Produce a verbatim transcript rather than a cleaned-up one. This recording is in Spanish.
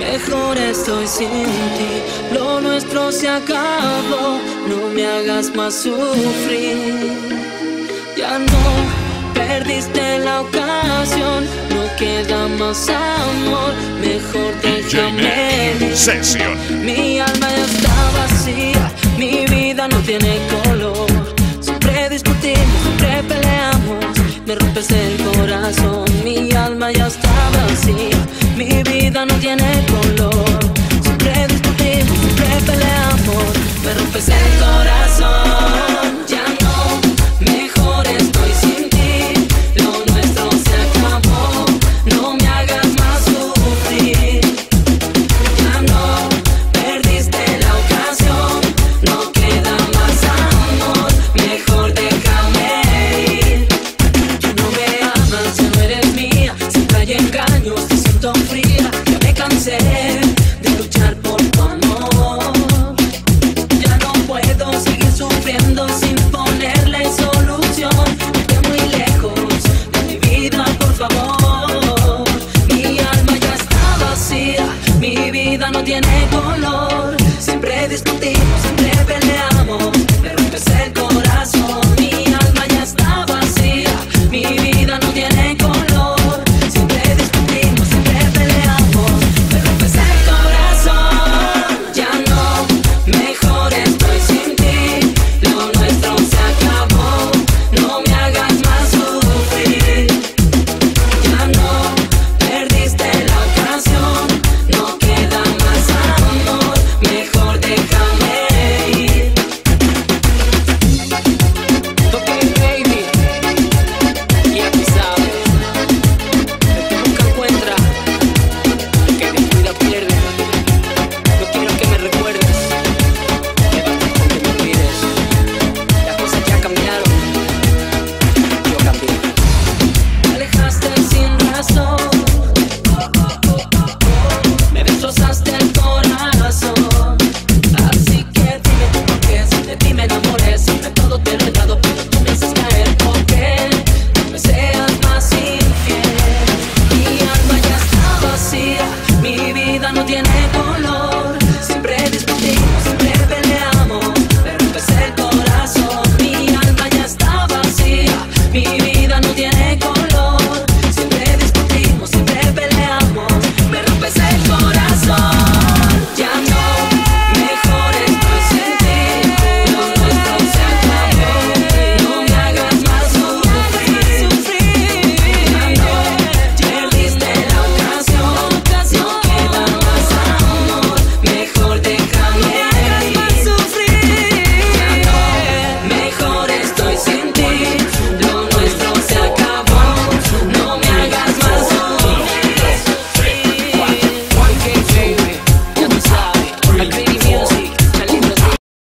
mejor estoy sin ti. Lo nuestro se acabó, no me hagas más sufrir. Ya no, perdiste la ocasión, no queda más amor, mejor déjame ir. Sesión. Mi alma ya está vacía, mi vida no tiene color. Siempre discutimos, siempre peleamos, me rompes el corazón. Mi alma ya está vacía, mi vida no tiene color. Siempre discutimos, siempre peleamos, me rompes el corazón. Ya no, mejor estoy sin ti. Lo nuestro se acabó, no me hagas más sufrir. Ya no, perdiste la ocasión, no queda más amor, mejor déjame ir. Ya no me amas, ya no eres mía, siempre hay engaños, te siento fría. Ya me cansé de luchar por tu amor. Ya no puedo seguir sufriendo sin ponerle solución. Vete muy lejos de mi vida, por favor. Mi alma ya está vacía, mi vida no tiene color. Siempre discutimos, siempre peleamos, me rompes el corazón.